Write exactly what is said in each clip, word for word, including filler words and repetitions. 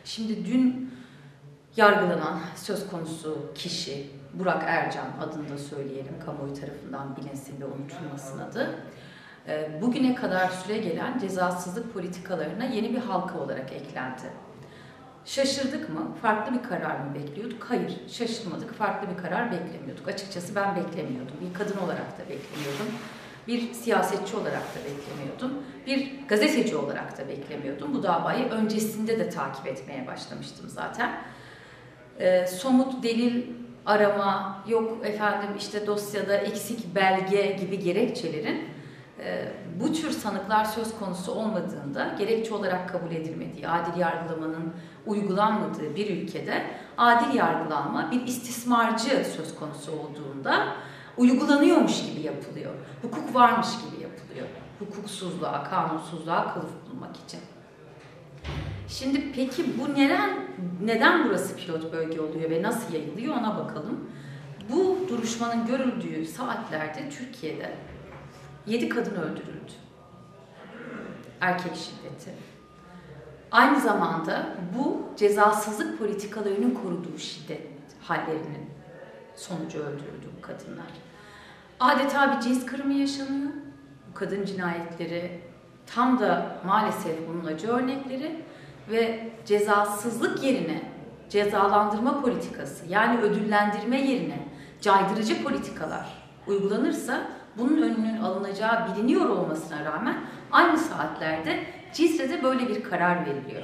Şimdi dün yargılanan söz konusu kişi, Burak Ercan adını da söyleyelim, kamuoyu tarafından bilinsin ve unutulmasın adı. Bugüne kadar süre gelen cezasızlık politikalarına yeni bir halka olarak eklendi. Şaşırdık mı? Farklı bir karar mı bekliyorduk? Hayır, şaşırmadık. Farklı bir karar beklemiyorduk. Açıkçası ben beklemiyordum. Bir kadın olarak da beklemiyordum. Bir siyasetçi olarak da beklemiyordum. Bir gazeteci olarak da beklemiyordum. Bu davayı öncesinde de takip etmeye başlamıştım zaten. Ee, somut delil arama, yok efendim işte dosyada eksik belge gibi gerekçelerin e, bu tür sanıklar söz konusu olmadığında, gerekçe olarak kabul edilmediği, adil yargılamanın uygulanmadığı bir ülkede adil yargılanma bir istismarcı söz konusu olduğunda uygulanıyormuş gibi yapılıyor. Hukuk varmış gibi yapılıyor. Hukuksuzluğa, kanunsuzluğa kılıf bulmak için. Şimdi peki bu neden, neden burası pilot bölge oluyor ve nasıl yayılıyor ona bakalım. Bu duruşmanın görüldüğü saatlerde Türkiye'de yedi kadın öldürüldü. Erkek şiddeti. Aynı zamanda bu cezasızlık politikalarının koruduğu şiddet hallerinin sonucu öldürüldü bu kadınlar. Adeta bir cins kırımı yaşanıyor. Bu kadın cinayetleri tam da maalesef bunun acı örnekleri ve cezasızlık yerine cezalandırma politikası, yani ödüllendirme yerine caydırıcı politikalar uygulanırsa bunun önünün alınacağı biliniyor olmasına rağmen aynı saatlerde Cizre'de böyle bir karar veriliyor.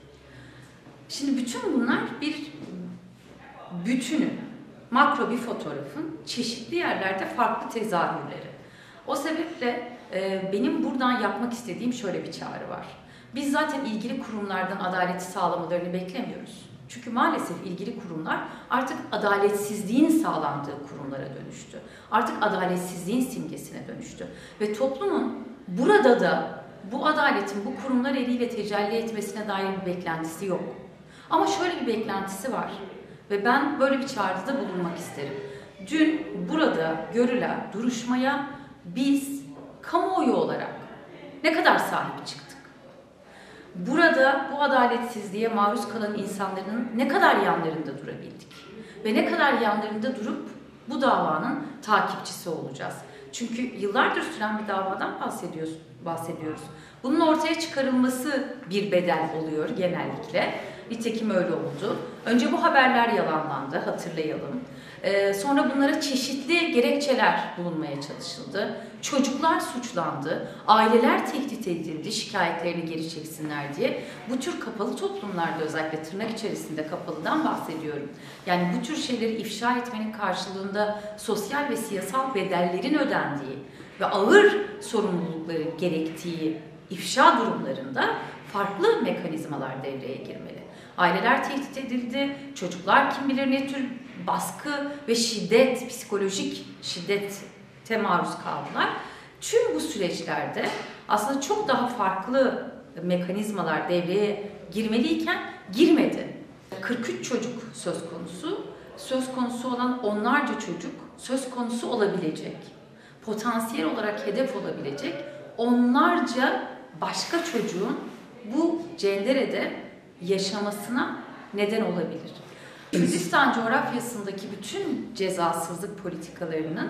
Şimdi bütün bunlar bir bütünün, makro bir fotoğrafın çeşitli yerlerde farklı tezahürleri. O sebeple e, benim buradan yapmak istediğim şöyle bir çağrı var. Biz zaten ilgili kurumlardan adaleti sağlamalarını beklemiyoruz. Çünkü maalesef ilgili kurumlar artık adaletsizliğin sağlandığı kurumlara dönüştü. Artık adaletsizliğin simgesine dönüştü. Ve toplumun burada da bu adaletin bu kurumlar eliyle tecelli etmesine dair bir beklentisi yok. Ama şöyle bir beklentisi var. Ve ben böyle bir çağrıda bulunmak isterim. Dün burada görülen duruşmaya biz kamuoyu olarak ne kadar sahip çıktık? Burada bu adaletsizliğe maruz kalan insanların ne kadar yanlarında durabildik? Ve ne kadar yanlarında durup bu davanın takipçisi olacağız? Çünkü yıllardır süren bir davadan bahsediyoruz. bahsediyoruz. Bunun ortaya çıkarılması bir bedel oluyor genellikle. Nitekim öyle oldu. Önce bu haberler yalanlandı, hatırlayalım. Ee, sonra bunlara çeşitli gerekçeler bulunmaya çalışıldı. Çocuklar suçlandı, aileler tehdit edildi şikayetlerini geri çeksinler diye. Bu tür kapalı toplumlarda, özellikle tırnak içerisinde kapalıdan bahsediyorum. Yani bu tür şeyleri ifşa etmenin karşılığında sosyal ve siyasal bedellerin ödendiği ve ağır sorumlulukları gerektiği ifşa durumlarında farklı mekanizmalar devreye girmeli. Aileler tehdit edildi, çocuklar kim bilir ne tür baskı ve şiddet, psikolojik şiddete maruz kaldılar. Tüm bu süreçlerde aslında çok daha farklı mekanizmalar devreye girmeliyken girmedi. kırk üç çocuk söz konusu, söz konusu olan onlarca çocuk söz konusu olabilecek, potansiyel olarak hedef olabilecek onlarca başka çocuğun bu cenderede yaşamasına neden olabilir. Kürdistan coğrafyasındaki bütün cezasızlık politikalarının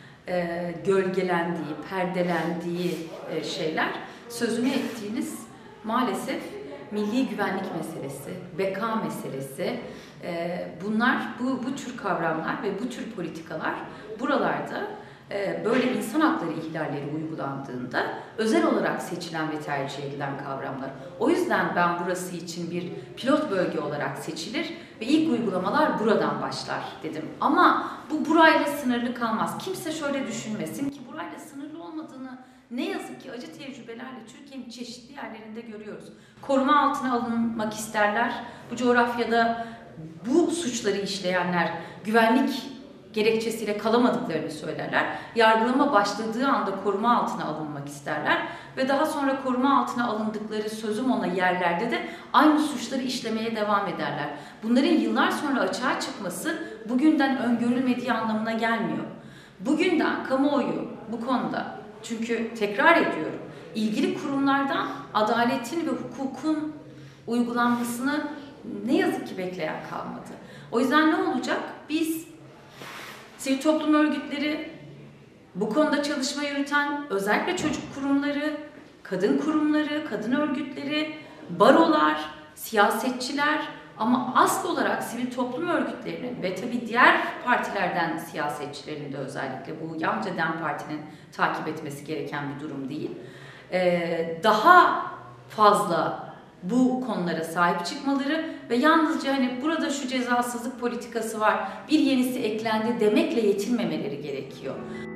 e, gölgelendiği, perdelendiği e, şeyler sözünü ettiğiniz maalesef milli güvenlik meselesi, beka meselesi, e, bunlar bu, bu tür kavramlar ve bu tür politikalar buralarda böyle insan hakları ihlalleri uygulandığında özel olarak seçilen ve tercih edilen kavramlar. O yüzden ben burası için bir pilot bölge olarak seçilir ve ilk uygulamalar buradan başlar dedim. Ama bu burayla sınırlı kalmaz. Kimse şöyle düşünmesin ki burayla sınırlı olmadığını ne yazık ki acı tecrübelerle Türkiye'nin çeşitli yerlerinde görüyoruz. Koruma altına alınmak isterler. Bu coğrafyada bu suçları işleyenler güvenlik gerekçesiyle kalamadıklarını söylerler. Yargılama başladığı anda koruma altına alınmak isterler ve daha sonra koruma altına alındıkları sözüm ona yerlerde de aynı suçları işlemeye devam ederler. Bunların yıllar sonra açığa çıkması bugünden öngörülmediği anlamına gelmiyor. Bugünden kamuoyu bu konuda, çünkü tekrar ediyorum, ilgili kurumlardan adaletin ve hukukun uygulanmasını ne yazık ki bekleyen kalmadı. O yüzden ne olacak? Biz sivil toplum örgütleri, bu konuda çalışma yürüten özellikle çocuk kurumları, kadın kurumları, kadın örgütleri, barolar, siyasetçiler ama asıl olarak sivil toplum örgütlerinin ve tabii diğer partilerden siyasetçilerin de özellikle bu yalnızca DEM Parti'nin takip etmesi gereken bir durum değil. Ee, daha fazla bu konulara sahip çıkmaları ve yalnızca hani burada şu cezasızlık politikası var, bir yenisi eklendi demekle yetinmemeleri gerekiyor.